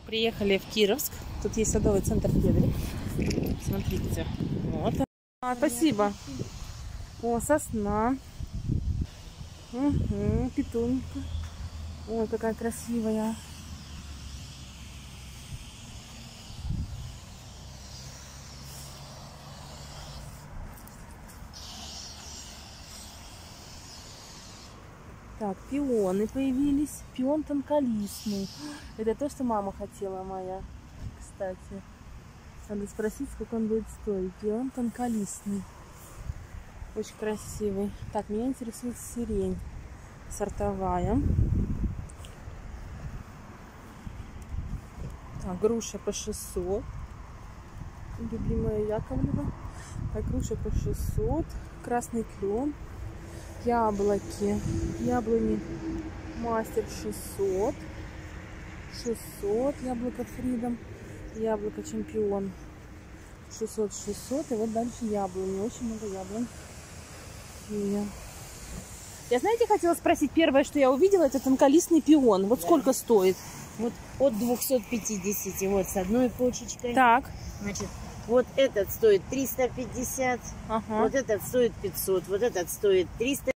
Приехали в Кировск. Тут есть садовый центр Кедрик. Смотрите. Вот. Спасибо. О, сосна. Угу, петунька. Ой, какая красивая. Так, пионы появились. Пион тонколистный. Это то, что мама хотела моя, кстати. Надо спросить, сколько он будет стоить. Пион тонколистный. Очень красивый. Так, меня интересует сирень. Сортовая. Так, груша по 600. Любимая Яковлева. Так, груша по 600. Красный клен. Яблони мастер 600. 600. Яблоко Фридом. Яблоко Чемпион 600. И вот дальше яблони. Очень много яблонь. Я, знаете, хотела спросить, первое, что я увидела, это тонколистный пион. Вот сколько стоит? Вот от 250, вот с одной почечкой. Так. Значит, вот этот стоит 350, Ага. вот этот стоит 500, вот этот стоит 300.